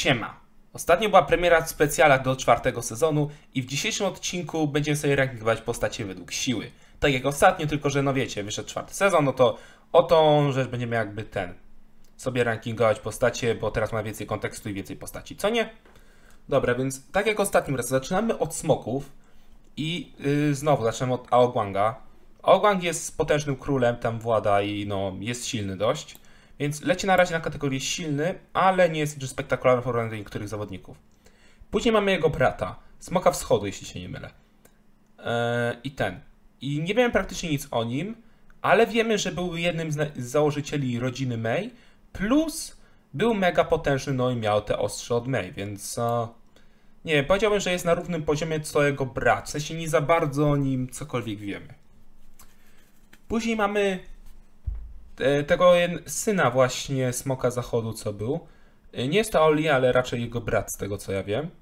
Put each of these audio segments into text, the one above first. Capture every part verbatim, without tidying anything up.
Siema. Ostatnio była premiera specjala do czwartego sezonu i w dzisiejszym odcinku będziemy sobie rankingować postacie według siły. Tak jak ostatnio, tylko że no wiecie, wyszedł czwarty sezon, no to o tą rzecz będziemy jakby ten sobie rankingować postacie, bo teraz ma więcej kontekstu i więcej postaci, co nie? Dobra, więc tak jak ostatnim razem, zaczynamy od smoków i yy, znowu zaczynamy od Aogwanga. Aogwang jest potężnym królem, tam włada i no jest silny dość. Więc leci na razie na kategorię silny, ale nie jest niczym spektakularny w porównaniu do niektórych zawodników. Później mamy jego brata, Smoka Wschodu, jeśli się nie mylę. Eee, I ten. I nie wiemy praktycznie nic o nim, ale wiemy, że był jednym z, z założycieli rodziny Mei, plus był mega potężny, no i miał te ostrze od Mei, więc e, nie wiem, powiedziałbym, że jest na równym poziomie co jego brat. W sensie nie za bardzo o nim cokolwiek wiemy. Później mamy tego syna właśnie Smoka Zachodu, co był. Nie jest to Oli, ale raczej jego brat, z tego co ja wiem.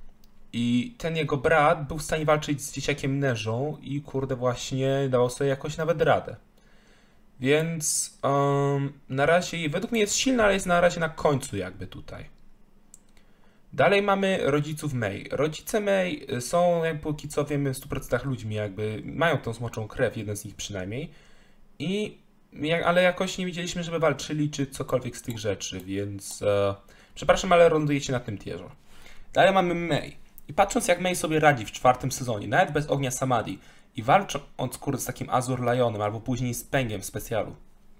I ten jego brat był w stanie walczyć z dzieciakiem Neżą i kurde właśnie dawał sobie jakoś nawet radę. Więc um, na razie, według mnie jest silny, ale jest na razie na końcu jakby tutaj. Dalej mamy rodziców Mei. Rodzice Mei są, jak póki co wiemy, w stu procentach ludźmi, jakby mają tą smoczą krew, jeden z nich przynajmniej. I ale jakoś nie widzieliśmy, żeby walczyli, czy cokolwiek z tych rzeczy, więc e, przepraszam, ale lądujecie na tym tierze. Dalej mamy Mei. I patrząc, jak Mei sobie radzi w czwartym sezonie, nawet bez ognia Samadhi, i walcząc kurde z takim Azur Lionem, albo później z Pengiem w specjalu,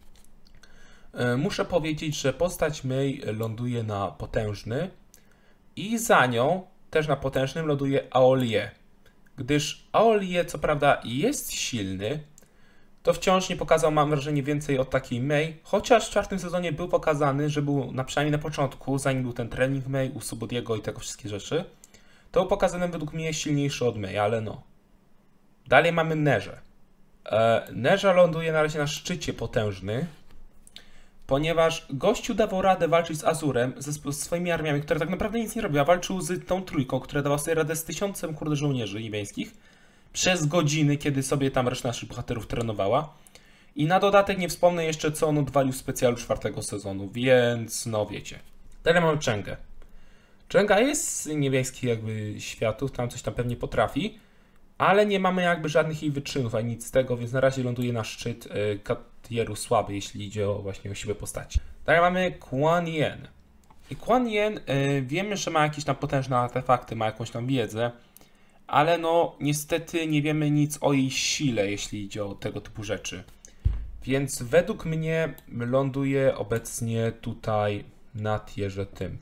e, muszę powiedzieć, że postać Mei ląduje na potężny i za nią, też na potężnym, ląduje Aolie. Gdyż Aolie, co prawda, jest silny, to wciąż nie pokazał, mam wrażenie, więcej od takiej Mei, chociaż w czwartym sezonie był pokazany, że był na przynajmniej na początku, zanim był ten trening Mei u Subodiego i tego wszystkie rzeczy, to był pokazany według mnie silniejszy od Mei, ale no. Dalej mamy Neżę. E, Neża ląduje na razie na szczycie potężny, ponieważ gościu dawał radę walczyć z Azurem, ze swoimi armiami, które tak naprawdę nic nie robiła. Walczył z tą trójką, która dawała sobie radę z tysiącem kurde żołnierzy niebieskich, przez godziny, kiedy sobie tam reszta naszych bohaterów trenowała. I na dodatek nie wspomnę jeszcze, co on odwalił w specjalu czwartego sezonu, więc no wiecie. Dalej mamy Chengę. Chenga jest z niebieskich jakby światów, tam coś tam pewnie potrafi, ale nie mamy jakby żadnych jej wyczynów, ani nic z tego, więc na razie ląduje na szczyt y, katieru słaby, jeśli idzie o właśnie o siłę postaci. Dalej mamy Kuan Yin. I Kuan Yin y, wiemy, że ma jakieś tam potężne artefakty, ma jakąś tam wiedzę, ale no niestety nie wiemy nic o jej sile, jeśli idzie o tego typu rzeczy. Więc według mnie ląduje obecnie tutaj na tierze tym.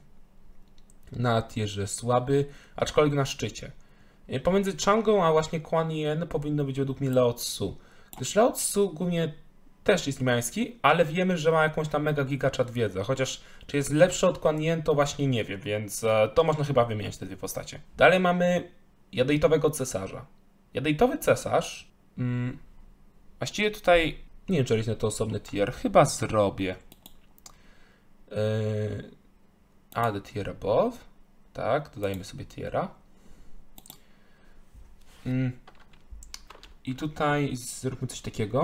Na tierze słaby, aczkolwiek na szczycie. Pomiędzy Changą a właśnie Kuan Yin powinno być według mnie Lao Tzu. Gdyż Lao Tzu głównie też jest niemiecki, ale wiemy, że ma jakąś tam mega gigaczat wiedzę. Chociaż czy jest lepszy od Kuan Yin, to właśnie nie wiem, więc to można chyba wymieniać te dwie postacie. Dalej mamy Jadejtowego cesarza. Jadejtowy cesarz. Hmm, właściwie tutaj nie wiem, czy jest na to osobny tier. Chyba zrobię. Yy, add tier above. Tak, dodajmy sobie tiera. Yy, I tutaj zróbmy coś takiego.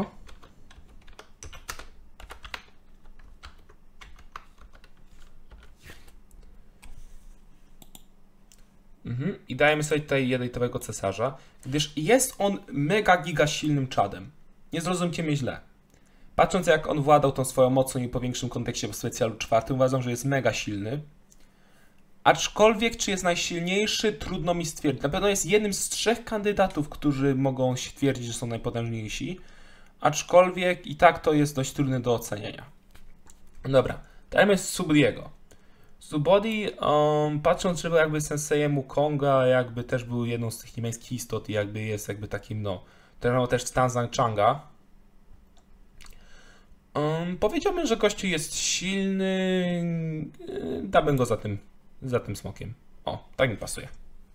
Mhm. I dajemy sobie tutaj jadejtowego cesarza, gdyż jest on mega giga silnym czadem. Nie zrozumcie mnie źle. Patrząc jak on władał tą swoją mocą i po większym kontekście w specjalu czwartym, uważam, że jest mega silny. Aczkolwiek czy jest najsilniejszy, trudno mi stwierdzić. Na pewno jest jednym z trzech kandydatów, którzy mogą się twierdzić, że są najpotężniejsi. Aczkolwiek i tak to jest dość trudne do ocenienia. Dobra, dajmy Subodiego. Subodi, um, patrząc, że był jakby sensejem Konga, jakby też był jedną z tych niemieckich istot i jakby jest jakby takim, no, trenował też Stanzang Changa. Um, powiedziałbym, że gościu jest silny, dałbym go za tym, za tym smokiem. O, tak mi pasuje.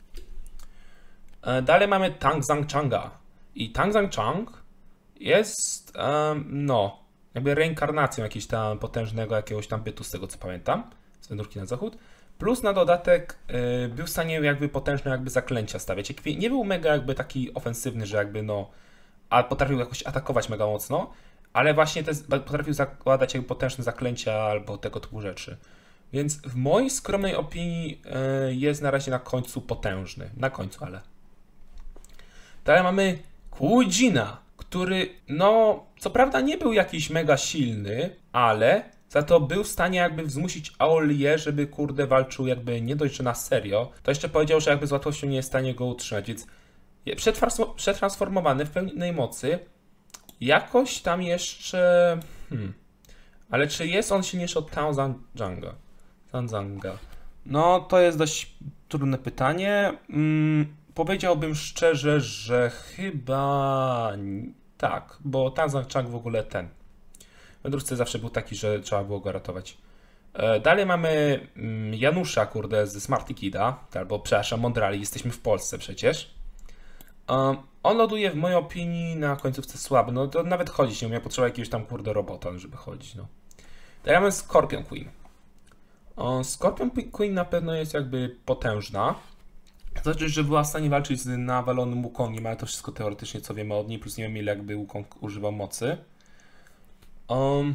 E, dalej mamy Tangzang Changa. I Tangzang Chang jest, um, no, jakby reinkarnacją jakiegoś tam potężnego jakiegoś tam bytu, z tego co pamiętam. Z wędrówki na zachód, plus na dodatek yy, był w stanie jakby potężne jakby zaklęcia stawiać. Nie był mega jakby taki ofensywny, że jakby no, a potrafił jakoś atakować mega mocno, ale właśnie te, potrafił zakładać jakby potężne zaklęcia albo tego typu rzeczy. Więc w mojej skromnej opinii yy, jest na razie na końcu potężny. Na końcu, ale. Dalej mamy Kuujina, który, no, co prawda nie był jakiś mega silny, ale za to był w stanie jakby zmusić Aolię, żeby kurde walczył jakby nie dość, że na serio, to jeszcze powiedział, że jakby z łatwością nie jest w stanie go utrzymać, więc przetransformowany w pełnej mocy, jakoś tam jeszcze... Hmm. Ale czy jest on silniejszy od Tanzanga? Tanzanga. No, to jest dość trudne pytanie. Hmm, powiedziałbym szczerze, że chyba tak, bo Tanzang w ogóle ten. W wędrówce zawsze był taki, że trzeba było go ratować. E, dalej mamy mm, Janusza, kurde, ze Smarty Kida, albo przepraszam, Mondrali, jesteśmy w Polsce przecież. Um, on loduje w mojej opinii na końcówce słaby, no to nawet chodzić nie umiał, potrzeba jakiegoś tam kurde robota, żeby chodzić, no. Dalej mamy Scorpion Queen. Um, Scorpion Queen na pewno jest jakby potężna. Znaczy, że była w stanie walczyć z nawalonym Wukongiem, ale to wszystko teoretycznie co wiemy od niej, plus nie wiem ile jakby Wukong używał mocy. Um,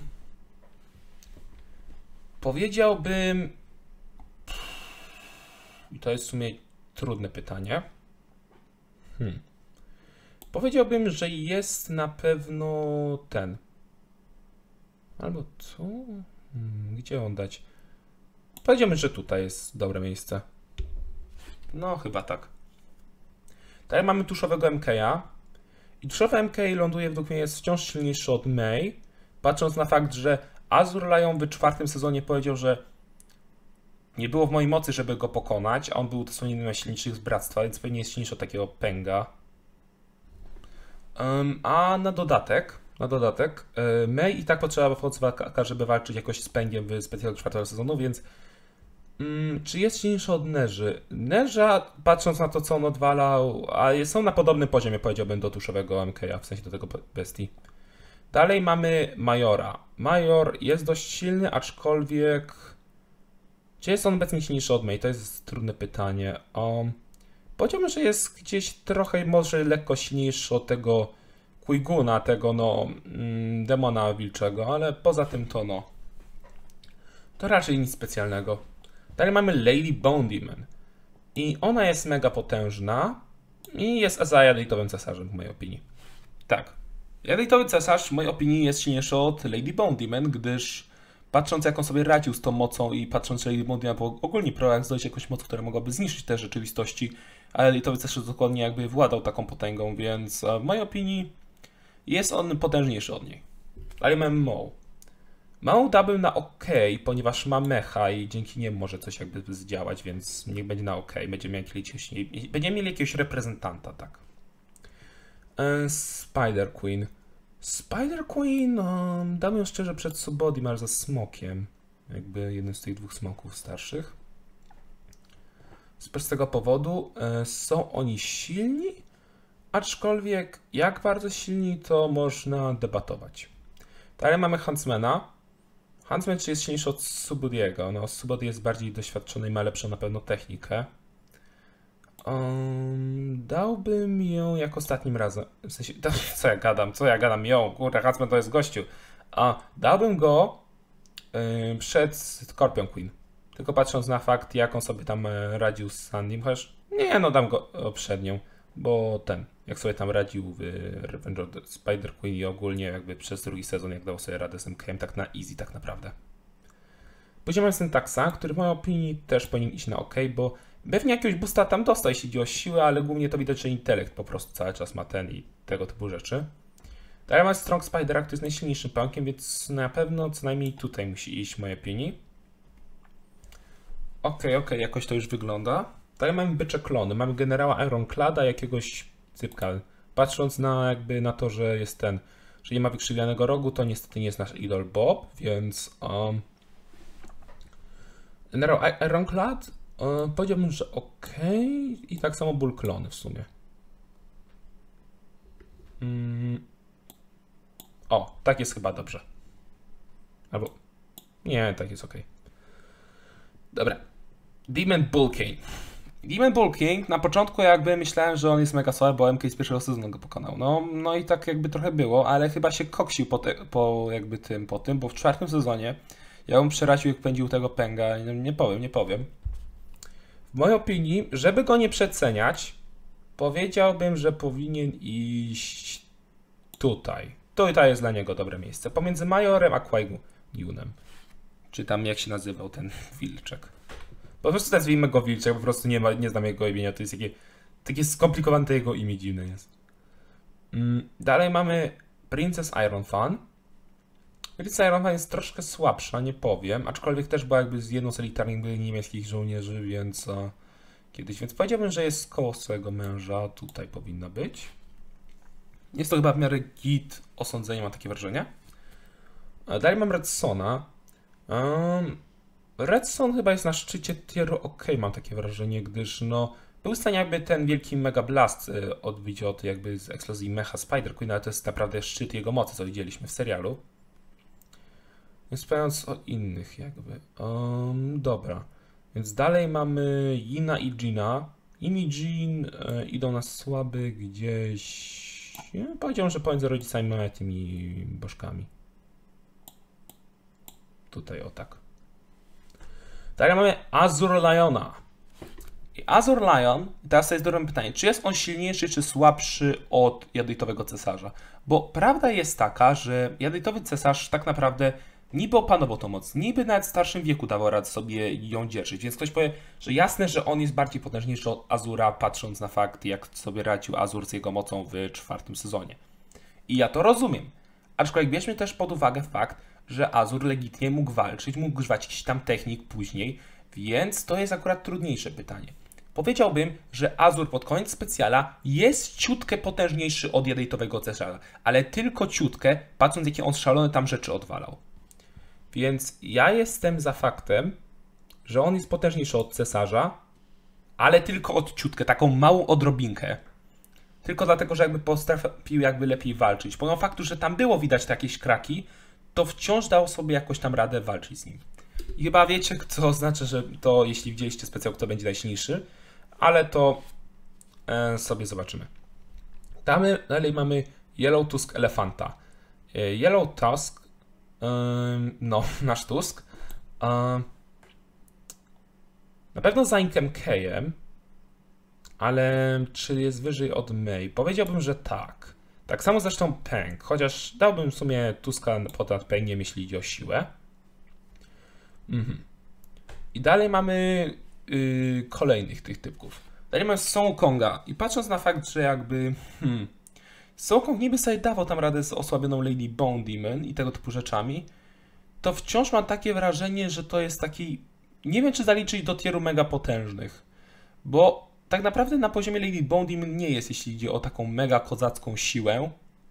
powiedziałbym... I to jest w sumie trudne pytanie. Hmm. Powiedziałbym, że jest na pewno ten. Albo tu? Hmm, gdzie on dać? Powiedziałbym, że tutaj jest dobre miejsce. No, chyba tak. Tutaj mamy tuszowego M K a. I tuszowy M K ląduje według mnie jest wciąż silniejszy od Mei. Patrząc na fakt, że Azur Lion w czwartym sezonie powiedział, że nie było w mojej mocy, żeby go pokonać, a on był dosłownie jednym z najsilniejszych z bractwa, więc pewnie jest silniejszy od takiego pęga. Um, a na dodatek, na dodatek, yy, Mei i tak potrzeba walka, żeby walczyć jakoś z pęgiem w specjalu czwartego sezonu, więc um, czy jest silniejszy od Neży? Neża, patrząc na to, co on odwalał, a są na podobnym poziomie, powiedziałbym, do tuszowego M K a, w sensie do tego bestii. Dalej mamy Majora. Major jest dość silny, aczkolwiek... Czy jest on obecnie silniejszy od Mei? To jest trudne pytanie. Um, powiedziałbym, że jest gdzieś trochę, może lekko silniejszy od tego Qui-Guna, tego no, mm, demona wilczego, ale poza tym to no. To raczej nic specjalnego. Dalej mamy Lady Bone Demon. I ona jest mega potężna i jest Azajadejtowym cesarzem w mojej opinii. Tak. Jadejtowy cesarz w mojej opinii jest silniejszy od Lady Bone Demon, gdyż patrząc jak on sobie radził z tą mocą i patrząc, że Lady Bone Demon był ogólnie próbował zdobyć jakąś moc, która mogłaby zniszczyć te rzeczywistości, ale Jadejtowy cesarz dokładnie jakby władał taką potęgą, więc w mojej opinii jest on potężniejszy od niej. Ale mamy Mou. Mou dałbym na OK, ponieważ ma mecha i dzięki niemu może coś jakby zdziałać, więc niech będzie na OK. Będziemy mieli jakiegoś, będziemy mieli jakiegoś reprezentanta, tak. Spider Queen. Spider Queen, um, dam ją szczerze przed Subodim, ale za smokiem. Jakby jeden z tych dwóch smoków starszych. Z prostego powodu e, są oni silni, aczkolwiek jak bardzo silni to można debatować. Dalej mamy Huntsmana. Huntsman czy jest silniejszy od Subodiego? No, Subodi jest bardziej doświadczony i ma lepszą na pewno technikę. Um, dałbym ją jak ostatnim razem. W sensie, to, co ja gadam, co ja gadam, ją, kurde, Huntsman to jest gościu. A dałbym go yy, przed Scorpion Queen. Tylko patrząc na fakt, jak on sobie tam radził z Sandym, chociaż nie, no dam go przed nią, bo ten, jak sobie tam radził w Revenge of the Spider Queen i ogólnie jakby przez drugi sezon, jak dał sobie radę z M K em, tak na easy tak naprawdę. Później mamy Syntaxa, który w mojej opinii też powinien iść na OK, bo pewnie jakiegoś boosta tam dostał, jeśli chodzi o siłę, ale głównie to widać, że intelekt po prostu cały czas ma ten i tego typu rzeczy. Dalej mamy Strong Spidera, który jest najsilniejszym pałkiem, więc na pewno co najmniej tutaj musi iść w mojej opinii. Okej, okay, okej, okay, jakoś to już wygląda. Dalej mamy bycze klony, mamy generała Ironclada, jakiegoś cypka. Patrząc na jakby na to, że jest ten, że nie ma wykrzywionego rogu, to niestety nie jest nasz idol Bob, więc um, generał Ironclad um, powiedziałbym, że ok i tak samo ból klony w sumie. Mm. O, tak jest chyba dobrze. Albo nie, tak jest ok. Dobra. Demon Bull King. Demon Bull King, na początku jakby myślałem, że on jest mega słaby, bo M K z pierwszego sezonu go pokonał. No, no i tak jakby trochę było, ale chyba się koksił po, te, po jakby tym, po tym, bo w czwartym sezonie Ja bym przeraził, jak pędził tego pęga. Nie, nie powiem, nie powiem. W mojej opinii, żeby go nie przeceniać, powiedziałbym, że powinien iść tutaj. Tutaj jest dla niego dobre miejsce. Pomiędzy Majorem a Qui-Gonem. Czy tam jak się nazywał ten wilczek. Po prostu nazwijmy go wilczek, po prostu nie, ma, nie znam jego imienia. To jest takie, takie skomplikowane, to jego imię dziwne jest. Mm, dalej mamy Princess Ironfan. Princess Ironfan jest troszkę słabsza, nie powiem. Aczkolwiek też była jakby z jedną z elitarnych niemieckich żołnierzy, więc a, kiedyś. Więc powiedziałbym, że jest koło swojego męża. Tutaj powinna być. Jest to chyba w miarę git osądzenie, mam takie wrażenie. Dalej mam Redsona. Um, Redson chyba jest na szczycie tieru ok, mam takie wrażenie, gdyż no był w stanie jakby ten wielki Mega Blast y, odbić od jakby z eksplozji Mecha Spider Queen, ale to jest naprawdę szczyt jego mocy, co widzieliśmy w serialu. Więc wspomniając o innych jakby. Um, dobra. Więc dalej mamy Yina i Gina. Yin i Jin y, idą na słaby gdzieś... Ja powiedziałem, że pomiędzy rodzicami a tymi bożkami. Tutaj o tak. Dalej mamy Azur Liona. I Azur Lion, teraz to jest dobre pytanie, czy jest on silniejszy, czy słabszy od Jadowitowego Cesarza? Bo prawda jest taka, że Jadowitowy Cesarz tak naprawdę niby opanował tą moc, niby nawet w starszym wieku dawał radę sobie ją dzierżyć, więc ktoś powie, że jasne, że on jest bardziej potężniejszy od Azura, patrząc na fakt, jak sobie radził Azur z jego mocą w czwartym sezonie. I ja to rozumiem. Aczkolwiek bierzmy też pod uwagę fakt, że Azur legitnie mógł walczyć, mógł używać jakiś tam technik później, więc to jest akurat trudniejsze pytanie. Powiedziałbym, że Azur pod koniec specjala jest ciutkę potężniejszy od Jadowitowego Cesarza, ale tylko ciutkę, patrząc jakie on szalone tam rzeczy odwalał. Więc ja jestem za faktem, że on jest potężniejszy od Cesarza, ale tylko od ciutkę, taką małą odrobinkę. Tylko dlatego, że jakby potrafił jakby lepiej walczyć. Pomimo faktu, że tam było widać te jakieś kraki, to wciąż dał sobie jakoś tam radę walczyć z nim. I chyba wiecie, co oznacza, że to, jeśli widzieliście specjal, kto będzie najsilniejszy, ale to e, sobie zobaczymy. Damy, dalej mamy Yellow Tusk Elefanta. E, Yellow Tusk, e, no, nasz Tusk, e, na pewno za Inkem Kejem, ale czy jest wyżej od Mei? Powiedziałbym, że tak. Tak samo zresztą Peng, chociaż dałbym w sumie Tuska ponad Pengiem, jeśli idzie o siłę. Mhm. I dalej mamy yy, kolejnych tych typków. Dalej mamy Song Konga i patrząc na fakt, że jakby hmm, Song Kong niby sobie dawał tam radę z osłabioną Lady Bone Demon i tego typu rzeczami, to wciąż mam takie wrażenie, że to jest taki... Nie wiem, czy zaliczyć do tieru mega potężnych, bo tak naprawdę na poziomie Lady Bone Demon nie jest, jeśli idzie o taką mega kozacką siłę.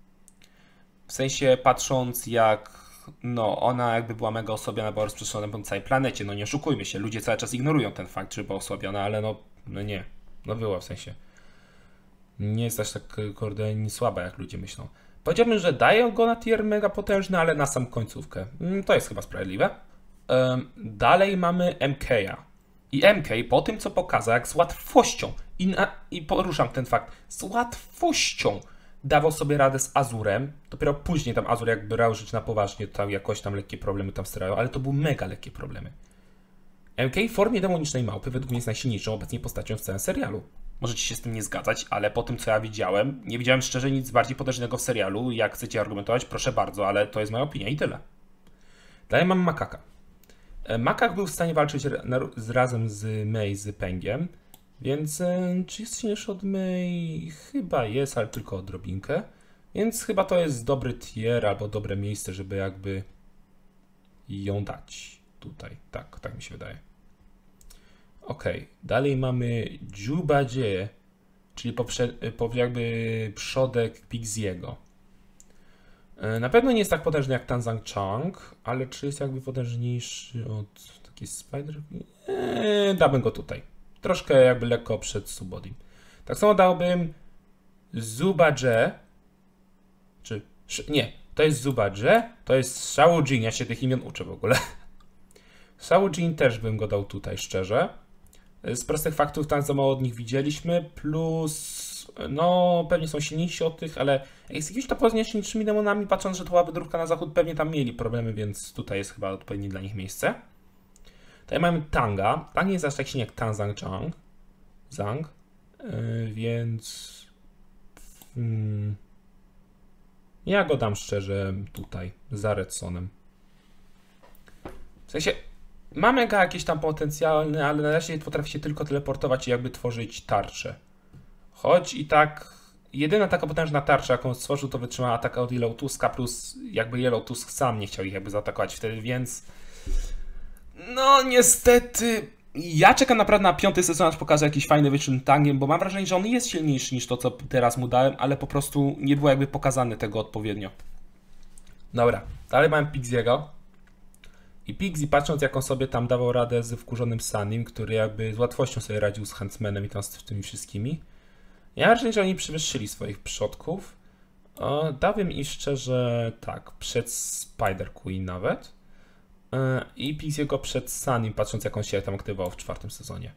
W sensie patrząc jak no ona jakby była mega osłabiona, była rozprzestrzeniona po całej planecie. No nie oszukujmy się, ludzie cały czas ignorują ten fakt, że była osłabiona, ale no, no nie. No była w sensie. Nie jest aż tak kurde nie słaba, jak ludzie myślą. Powiedziałbym, że daję go na tier mega potężny, ale na sam końcówkę. To jest chyba sprawiedliwe. Um, dalej mamy M K'a. I M K po tym, co pokazał, jak z łatwością, i, na, i poruszam ten fakt, z łatwością dawał sobie radę z Azurem. Dopiero później tam Azur jakby brał rzecz na poważnie, to tam jakoś tam lekkie problemy tam starają, ale to były mega lekkie problemy. M K w formie demonicznej małpy według mnie jest najsilniejszą obecnie postacią w całym serialu. Możecie się z tym nie zgadzać, ale po tym, co ja widziałem, nie widziałem szczerze nic bardziej potężnego w serialu. Jak chcecie argumentować, proszę bardzo, ale to jest moja opinia i tyle. Dalej mam Makaka. Makak był w stanie walczyć z, razem z Mei, z Pengiem, więc czy jest silniejszy od Mei? Chyba jest, ale tylko odrobinkę. Więc chyba to jest dobry tier albo dobre miejsce, żeby jakby ją dać tutaj. Tak, tak mi się wydaje. Ok, dalej mamy Jubadzie, czyli po, jakby przodek Pixiego. Na pewno nie jest tak potężny jak Tanzang Chang, ale czy jest jakby potężniejszy od takiej Spider? Eee, dałbym go tutaj. Troszkę jakby lekko przed Subodim. Tak samo dałbym Zubadzie. Czy... Nie, to jest Zubadzie, to jest Shao Jin. Ja się tych imion uczę w ogóle. Shao Jin też bym go dał tutaj, szczerze. Z prostych faktów tam za mało od nich widzieliśmy, plus no pewnie są silniejsi od tych, ale jak z jakimiś to potężniejszymi demonami, patrząc, że to była wydrówka na zachód, pewnie tam mieli problemy, więc tutaj jest chyba odpowiednie dla nich miejsce. Tutaj mamy Tanga. Tang nie jest aż tak silny jak Tanzang Zhang. Zhang. Yy, więc... Hmm, ja go dam szczerze tutaj, za Redsonem. W sensie, ma mega jakieś tam potencjalne, ale na razie potrafi się tylko teleportować i jakby tworzyć tarczę. Choć i tak, jedyna taka potężna tarcza, jaką stworzył, to wytrzymała atak od Yellow Tuska, plus jakby Yellow Tusk sam nie chciał ich jakby zaatakować wtedy, więc... No niestety... Ja czekam naprawdę na piąty sezon, aż pokaże jakiś fajny wyczyn Tangiem, bo mam wrażenie, że on jest silniejszy niż to, co teraz mu dałem, ale po prostu nie było jakby pokazane tego odpowiednio. Dobra, dalej mamy Pixiego. I Pixie, patrząc jak on sobie tam dawał radę z wkurzonym Sunnym, który jakby z łatwością sobie radził z Huntsmanem i tam z tymi wszystkimi. Ja mam wrażenie, że oni przewyższyli swoich przodków. O, dałbym im szczerze tak, przed Spider Queen nawet. I Pixiego przed Sunnym, patrząc jak on się tam aktywował w czwartym sezonie.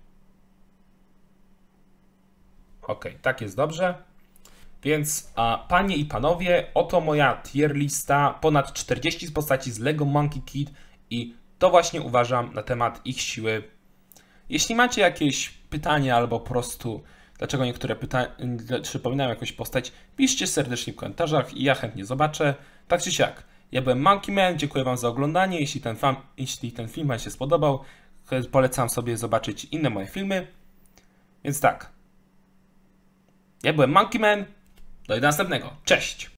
Ok, tak jest dobrze. Więc a, panie i panowie, oto moja tier lista. Ponad czterdzieści postaci z Lego Monkey Kid i to właśnie uważam na temat ich siły. Jeśli macie jakieś pytania albo po prostu dlaczego niektóre pytania przypominają jakąś postać, piszcie serdecznie w komentarzach i ja chętnie zobaczę. Tak czy siak. Ja byłem Monkey Man, dziękuję wam za oglądanie. Jeśli ten, fan, jeśli ten film wam się spodobał, polecam sobie zobaczyć inne moje filmy. Więc tak. Ja byłem Monkey Man. Do następnego. Cześć!